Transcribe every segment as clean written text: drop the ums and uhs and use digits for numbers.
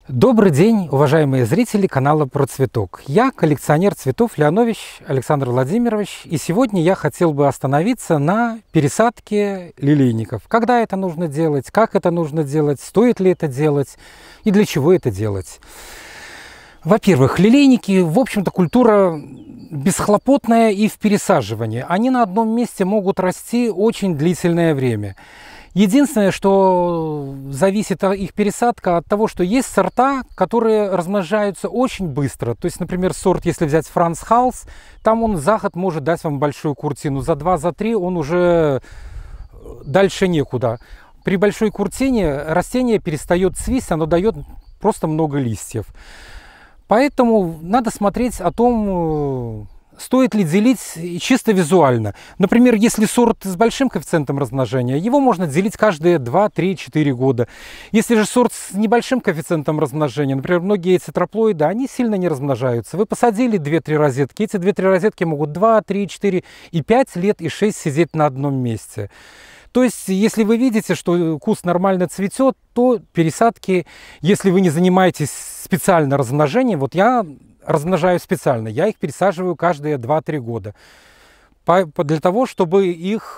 Добрый день, уважаемые зрители канала Про Цветок. Я коллекционер цветов Леонович Александр Владимирович, и сегодня я хотел бы остановиться на пересадке лилейников. Когда это нужно делать, как это нужно делать, стоит ли это делать и для чего это делать. Во-первых, лилейники, в общем-то, культура бесхлопотная и в пересаживании. Они на одном месте могут расти очень длительное время. Единственное, что зависит их пересадка от того, что есть сорта, которые размножаются очень быстро. То есть, например, сорт, если взять Франц Халс, там он за год может дать вам большую куртину. За 2-3 он уже дальше некуда. При большой куртине растение перестает цвесть, оно дает просто много листьев. Поэтому надо смотреть о том, стоит ли делить чисто визуально. Например, если сорт с большим коэффициентом размножения, его можно делить каждые 2, 3, 4 года. Если же сорт с небольшим коэффициентом размножения, например, многие цитроплоиды, они сильно не размножаются. Вы посадили 2-3 розетки, эти 2-3 розетки могут 2, 3, 4 и 5 лет и 6 сидеть на одном месте. То есть, если вы видите, что куст нормально цветет, то пересадки, если вы не занимаетесь специально размножением, вот я размножаю специально, я их пересаживаю каждые 2-3 года. Для того, чтобы их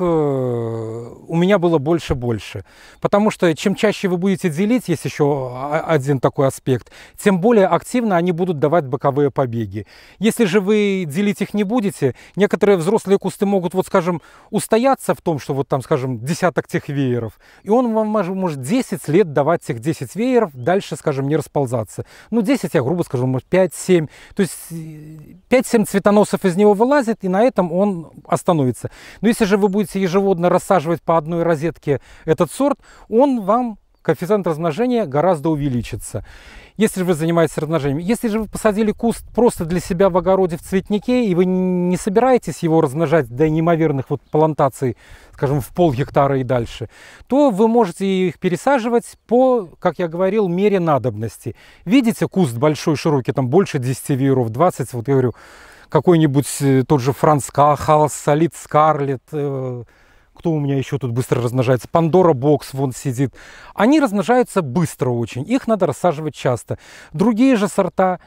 у меня было больше. Потому что чем чаще вы будете делить, есть еще один такой аспект, тем более активно они будут давать боковые побеги. Если же вы делить их не будете, некоторые взрослые кусты могут, вот скажем, устояться в том, что вот там, скажем, десяток тех вееров, и он вам может 10 лет давать тех 10 вееров, дальше, скажем, не расползаться. Ну, 10, я грубо скажу, может 5-7. То есть 5-7 цветоносов из него вылазит, и на этом он остановится. Но если же вы будете ежегодно рассаживать по одной розетке этот сорт, он вам, коэффициент размножения, гораздо увеличится. Если же вы занимаетесь размножением. Если же вы посадили куст просто для себя в огороде, в цветнике, и вы не собираетесь его размножать до неимоверных вот плантаций, скажем, в пол-гектара и дальше, то вы можете их пересаживать по, как я говорил, мере надобности. Видите, куст большой, широкий, там больше 10 вееров, 20, вот я говорю, какой-нибудь тот же Франц Халс, Солид Скарлет, кто у меня еще тут быстро размножается, Пандора Бокс вон сидит. Они размножаются быстро очень, их надо рассаживать часто. Другие же сорта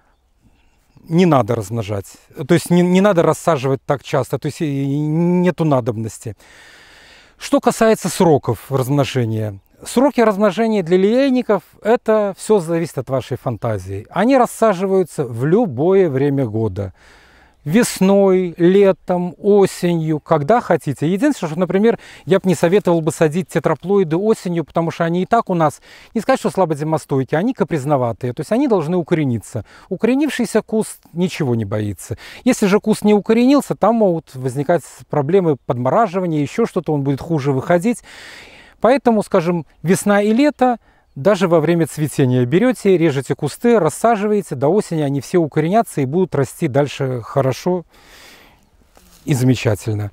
не надо размножать, то есть не надо рассаживать так часто, то есть нету надобности. Что касается сроков размножения. Сроки размножения для лилейников, это все зависит от вашей фантазии. Они рассаживаются в любое время года. Весной, летом, осенью, когда хотите. Единственное, что, например, я бы не советовал бы садить тетраплоиды осенью, потому что они и так у нас, не сказать, что слабозимостойкие, они капризноватые. То есть они должны укорениться. Укоренившийся куст ничего не боится. Если же куст не укоренился, там могут возникать проблемы подмораживания, еще что-то, он будет хуже выходить. Поэтому, скажем, весна и лето, даже во время цветения берете, режете кусты, рассаживаете, до осени они все укоренятся и будут расти дальше хорошо и замечательно.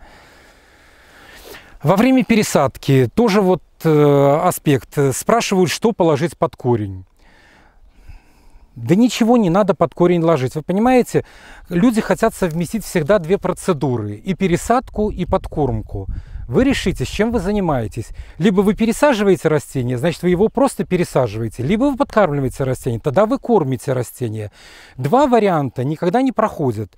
Во время пересадки тоже вот аспект. Спрашивают, что положить под корень. Да ничего не надо под корень ложить. Вы понимаете, люди хотят совместить всегда две процедуры. И пересадку, и подкормку. Вы решите, с чем вы занимаетесь. Либо вы пересаживаете растение, значит, вы его просто пересаживаете. Либо вы подкармливаете растение, тогда вы кормите растение. Два варианта никогда не проходят.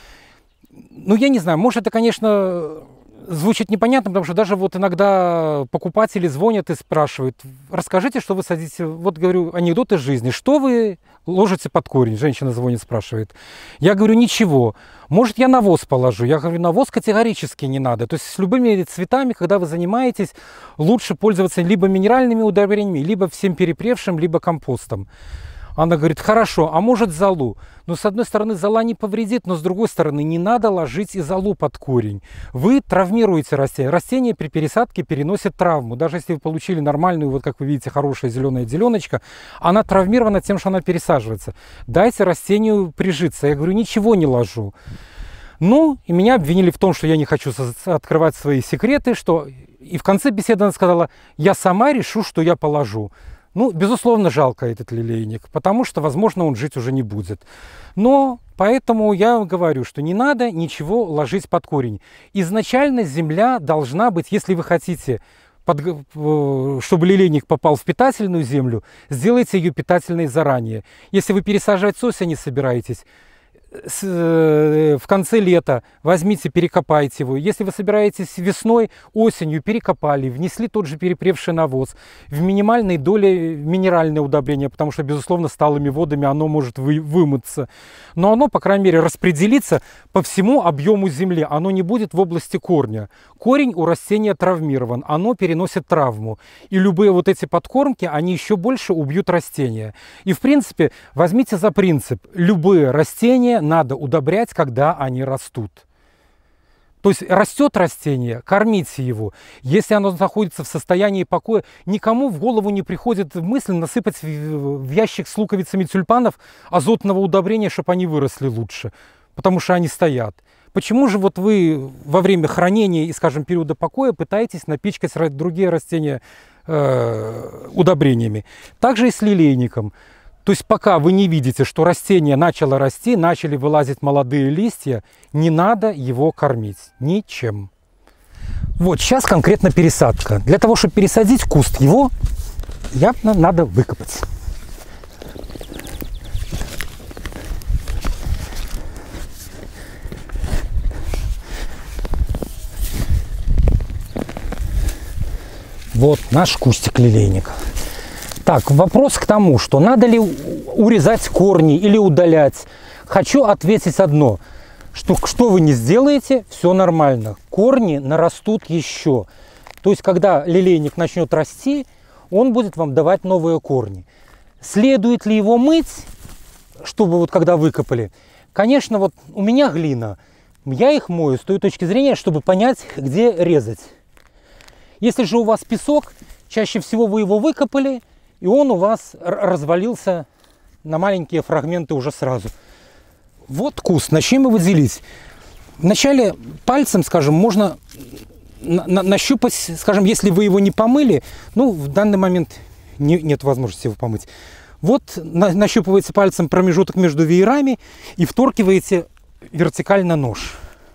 Ну, я не знаю, может, это, конечно, звучит непонятно, потому что даже вот иногда покупатели звонят и спрашивают, расскажите, что вы садите, вот говорю, анекдот из жизни, что вы ложите под корень? Женщина звонит, спрашивает. Я говорю, ничего. Может, я навоз положу? Я говорю, навоз категорически не надо. То есть с любыми цветами, когда вы занимаетесь, лучше пользоваться либо минеральными удобрениями, либо всем перепревшим, либо компостом. Она говорит, хорошо, а может золу? Но с одной стороны зола не повредит, но с другой стороны не надо ложить и золу под корень. Вы травмируете растение. Растение при пересадке переносит травму. Даже если вы получили нормальную, вот как вы видите, хорошая зеленая деленочка, она травмирована тем, что она пересаживается. Дайте растению прижиться. Я говорю, ничего не ложу. Ну, и меня обвинили в том, что я не хочу открывать свои секреты, что... И в конце беседы она сказала, я сама решу, что я положу. Ну, безусловно, жалко этот лилейник, потому что, возможно, он жить уже не будет. Но поэтому я говорю, что не надо ничего ложить под корень. Изначально земля должна быть, если вы хотите чтобы лилейник попал в питательную землю, сделайте ее питательной заранее. Если вы пересаживать с осени собираетесь, в конце лета возьмите, перекопайте его. Если вы собираетесь весной, осенью перекопали, внесли тот же перепревший навоз, в минимальной доле минеральное удобрение, потому что, безусловно, с талыми водами оно может вымыться. Но оно, по крайней мере, распределится по всему объему земли. Оно не будет в области корня. Корень у растения травмирован, оно переносит травму. И любые вот эти подкормки, они еще больше убьют растения. И, в принципе, возьмите за принцип, любые растения надо удобрять, когда они растут. То есть растет растение, кормите его. Если оно находится в состоянии покоя, никому в голову не приходит мысль насыпать в ящик с луковицами тюльпанов азотного удобрения, чтобы они выросли лучше, потому что они стоят. Почему же вот вы во время хранения и, скажем, периода покоя пытаетесь напичкать другие растения удобрениями? Также и с лилейником. То есть пока вы не видите, что растение начало расти, начали вылазить молодые листья, не надо его кормить ничем. Вот сейчас конкретно пересадка. Для того, чтобы пересадить куст, его явно надо выкопать. Вот наш кустик лилейника. Так, вопрос к тому, что надо ли урезать корни или удалять. Хочу ответить одно, что вы не сделаете, все нормально. Корни нарастут еще. То есть, когда лилейник начнет расти, он будет вам давать новые корни. Следует ли его мыть, чтобы вот когда выкопали? Конечно, вот у меня глина, я их мою с той точки зрения, чтобы понять, где резать. Если же у вас песок, чаще всего вы его выкопали, и он у вас развалился на маленькие фрагменты уже сразу. Вот куст, начнем его делить. Вначале пальцем, скажем, можно нащупать, скажем, если вы его не помыли, ну, в данный момент нет возможности его помыть. Вот нащупываете пальцем промежуток между веерами и вторгиваете вертикально нож.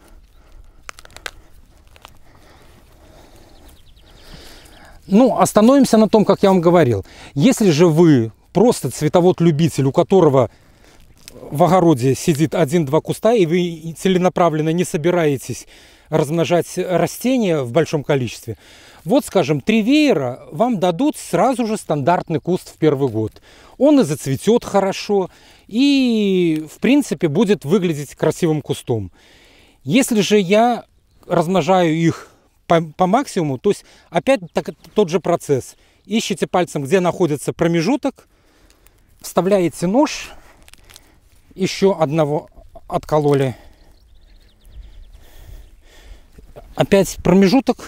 Ну, остановимся на том, как я вам говорил. Если же вы просто цветовод-любитель, у которого в огороде сидит 1-2 куста, и вы целенаправленно не собираетесь размножать растения в большом количестве, вот, скажем, 3 веера вам дадут сразу же стандартный куст в первый год. Он и зацветет хорошо, и, в принципе, будет выглядеть красивым кустом. Если же я размножаю их по максимуму, то есть опять тот же процесс. Ищите пальцем, где находится промежуток, вставляете нож, еще одного откололи, опять промежуток,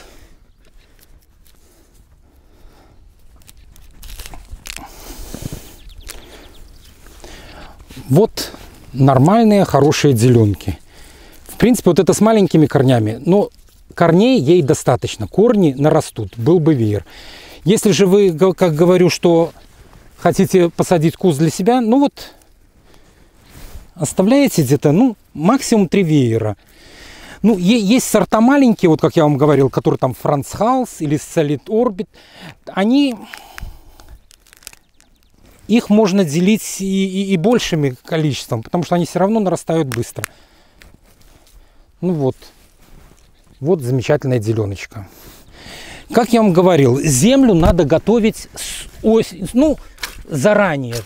вот нормальные хорошие деленки. В принципе, вот это с маленькими корнями, но корней ей достаточно, корни нарастут, был бы веер. Если же вы, как говорю, что хотите посадить куст для себя, ну вот, оставляете где-то, ну, максимум 3 веера. Ну, есть сорта маленькие, вот как я вам говорил, которые там Franz Hals или Solid Orbit, их можно делить и большими количеством, потому что они все равно нарастают быстро. Ну вот. Вот замечательная деленочка. Как я вам говорил, землю надо готовить заранее.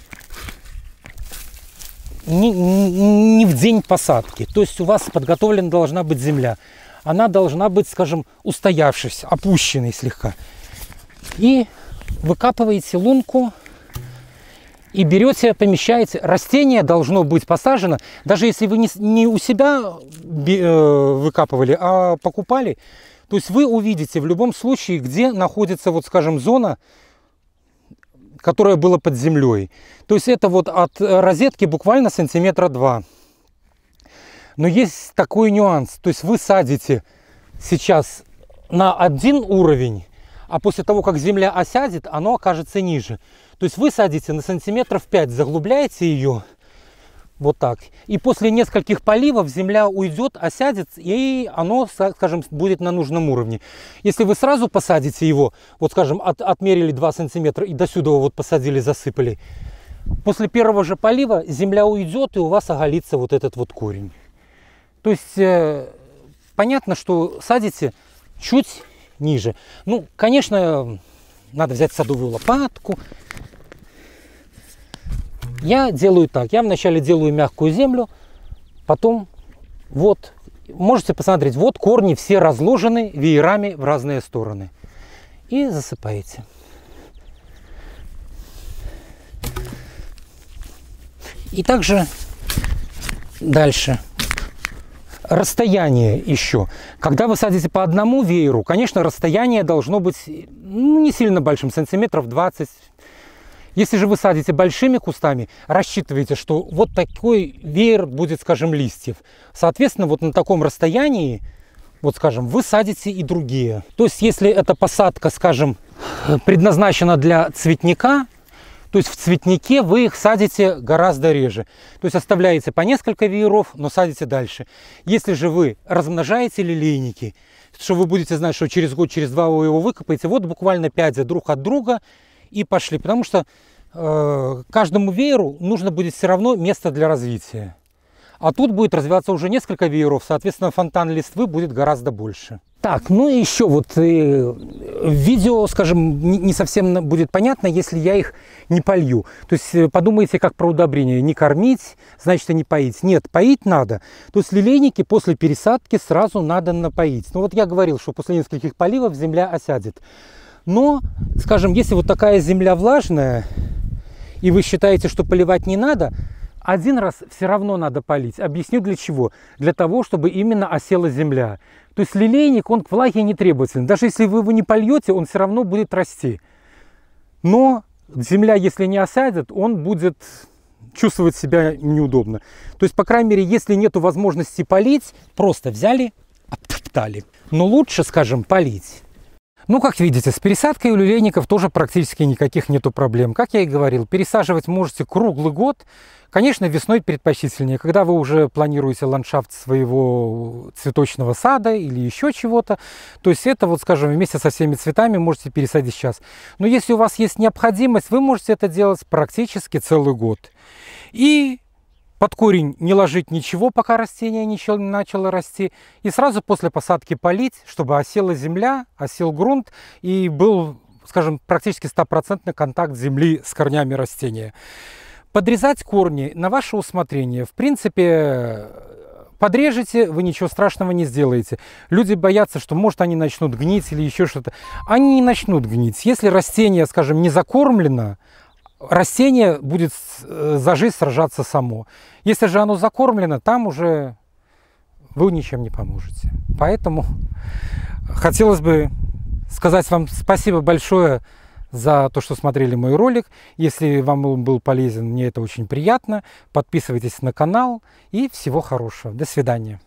Не в день посадки. То есть у вас подготовлена должна быть земля. Она должна быть, скажем, устоявшейся, опущенной слегка. И выкапываете лунку. И берете, помещаете. Растение должно быть посажено, даже если вы не у себя выкапывали, а покупали. То есть вы увидите в любом случае, где находится, вот, скажем, зона, которая была под землей. То есть это вот от розетки буквально сантиметра 2. Но есть такой нюанс. То есть вы садите сейчас на один уровень, а после того, как земля осядет, оно окажется ниже. То есть вы садите на сантиметров 5, заглубляете ее, Вот так. И после нескольких поливов земля уйдет, осядет, и оно, скажем, будет на нужном уровне. Если вы сразу посадите его, вот, скажем, отмерили 2 сантиметра и до сюда вот посадили, засыпали, после первого же полива земля уйдет, и у вас оголится вот этот вот корень. То есть, понятно, что садите чуть ниже. Ну, конечно, надо взять садовую лопатку. Я делаю так. Я вначале делаю мягкую землю, потом вот, можете посмотреть, вот корни все разложены веерами в разные стороны. И засыпаете. И также дальше. Расстояние еще. Когда вы садите по одному вееру, конечно, расстояние должно быть не сильно большим, сантиметров 20. Если же вы садите большими кустами, рассчитывайте, что вот такой веер будет, скажем, листьев. Соответственно, вот на таком расстоянии, вот, скажем, вы садите и другие. То есть, если эта посадка, скажем, предназначена для цветника, то есть в цветнике вы их садите гораздо реже. То есть оставляете по несколько вееров, но садите дальше. Если же вы размножаете лилейники, что вы будете знать, что через год, через два вы его выкопаете, вот буквально 5 друг от друга и пошли. Потому что каждому вееру нужно будет все равно место для развития. А тут будет развиваться уже несколько вееров, соответственно, фонтан листвы будет гораздо больше. Так, ну и еще вот видео, скажем, не совсем будет понятно, если я их не полью. То есть подумайте, как про удобрения. Не кормить, значит, и не поить. Нет, поить надо. То есть лилейники после пересадки сразу надо напоить. Ну вот я говорил, что после нескольких поливов земля осядет. Но, скажем, если вот такая земля влажная, и вы считаете, что поливать не надо, один раз все равно надо полить. Объясню для чего. Для того, чтобы именно осела земля. То есть лилейник, он к влаге не требователен. Даже если вы его не польете, он все равно будет расти. Но земля, если не осядет, он будет чувствовать себя неудобно. То есть, по крайней мере, если нет возможности полить, просто взяли, обтоптали. Но лучше, скажем, полить. Ну, как видите, с пересадкой у лилейников тоже практически никаких нету проблем. Как я и говорил, пересаживать можете круглый год. Конечно, весной предпочтительнее, когда вы уже планируете ландшафт своего цветочного сада или еще чего-то. То есть это, вот, скажем, вместе со всеми цветами можете пересадить сейчас. Но если у вас есть необходимость, вы можете это делать практически целый год. И под корень не ложить ничего, пока растение не начало расти. И сразу после посадки полить, чтобы осела земля, осел грунт и был, скажем, практически 100% контакт земли с корнями растения. Подрезать корни на ваше усмотрение. В принципе, подрежете, вы ничего страшного не сделаете. Люди боятся, что может они начнут гнить или еще что-то. Они не начнут гнить. Если растение, скажем, не закормлено, растение будет за жизнь сражаться само. Если же оно закормлено, там уже вы ничем не поможете. Поэтому хотелось бы сказать вам спасибо большое за то, что смотрели мой ролик. Если вам он был полезен, мне это очень приятно. Подписывайтесь на канал и всего хорошего. До свидания.